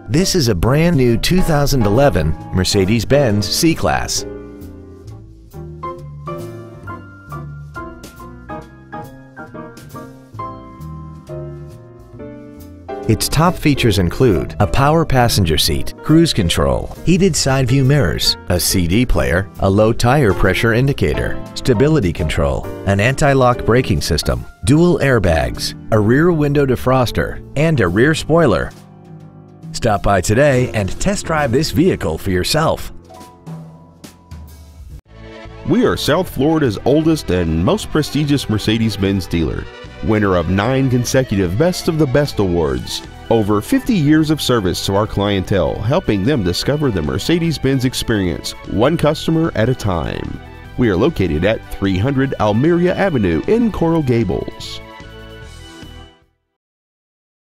This is a brand new 2011 Mercedes-Benz C-Class. Its top features include a power passenger seat, cruise control, heated side view mirrors, a CD player, a low tire pressure indicator, stability control, an anti-lock braking system, dual airbags, a rear window defroster, and a rear spoiler. Stop by today and test drive this vehicle for yourself. We are South Florida's oldest and most prestigious Mercedes-Benz dealer, winner of 9 consecutive Best of the Best awards, over 50 years of service to our clientele, helping them discover the Mercedes-Benz experience, one customer at a time. We are located at 300 Almeria Avenue in Coral Gables.